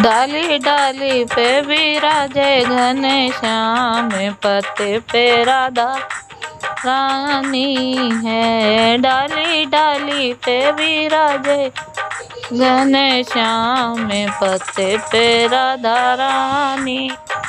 डाली डाली पे विराजे घनश्याम, पत्ते पे राधा रानी है। डाली डाली पे विराजे घनश्याम, पत्ते पे राधा रानी।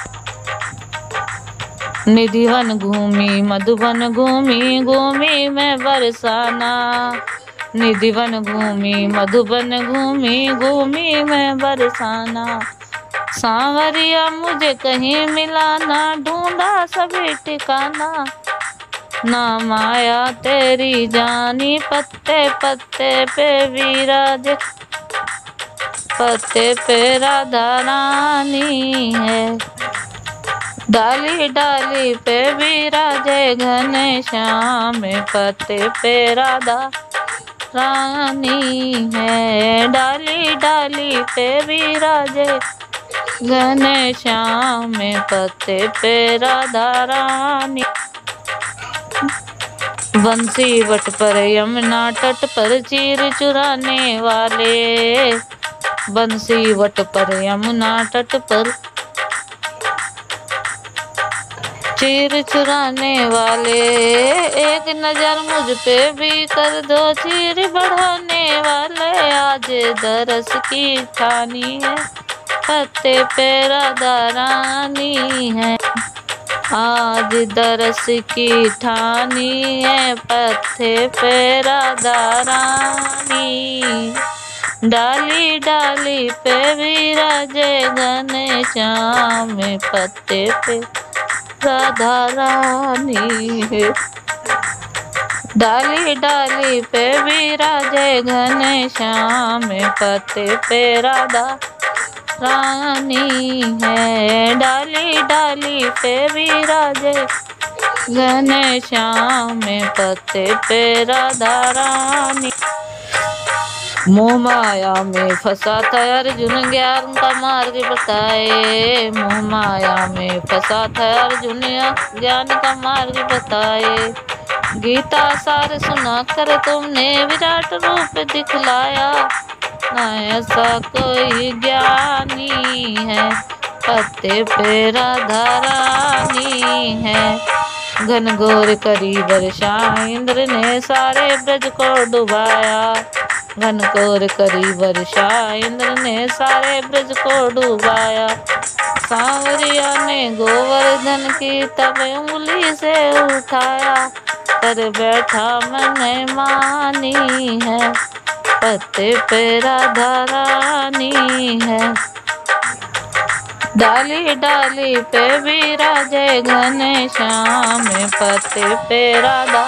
निधिवन घूमी मधुबन घूमी, घूमी मैं बरसाना। निधिवन घूमी मधुबन घूमी, घूमी मैं बरसाना। सांवरिया मुझे कहीं मिला ना, ढूंढा सभी ठिकाना। ना माया तेरी जानी, पत्ते पत्ते पे विराजे, पत्ते पे राधा रानी है। डाली डाली पे विराजे घनश्याम, पत्ते पे राधा रानी है। डाली डाली पे विराजे घनश्याम, पत्ते पे राधा रानी। बंसी वट पर यमुना तट पर चीर चुराने वाले, बंसी वट पर यमुना तट पर चीर चुराने वाले। एक नजर मुझ पे भी कर दो, चीर बढ़ाने वाले। आज दरस की ठानी है, पत्ते पे राधा रानी है। आज दरस की ठानी है, पत्ते पे राधा रानी। डाली डाली पे विराजे घनश्याम, पत्ते पे राधा रानी है। डाली डाली पे विराजे घनश्याम, पत्ते पे राधा रानी है। डाली डाली पे विराजे घनश्याम, पत्ते पे राधा रानी। मोह माया में फंसा था अर्जुन, ज्ञान का मार्ग बताए। मोह माया में फंसा था अर्जुन, ज्ञान का मार्ग बताए। गीता सार सुना कर तुमने विराट रूप दिखलाया। न ऐसा कोई ज्ञानी है, पत्ते पे राधा रानी है। घनघोर करी वर्षा इंद्र ने, सारे ब्रज को डुबाया। घनघोर करी वर्षा इंद्र ने, सारे ब्रज को डुबाया। सांवरिया ने गोवर्धन की तब उंगली से उठाया। कर बैठा मन मानी है, पत्ते पे राधा रानी है। डाली डाली पे विराजे घनश्याम, पत्ते पे राधा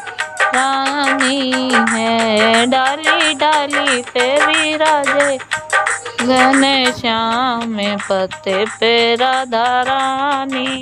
रानी है। डाली डाली पे विराजे घनश्याम, पत्ते पे राधा रानी।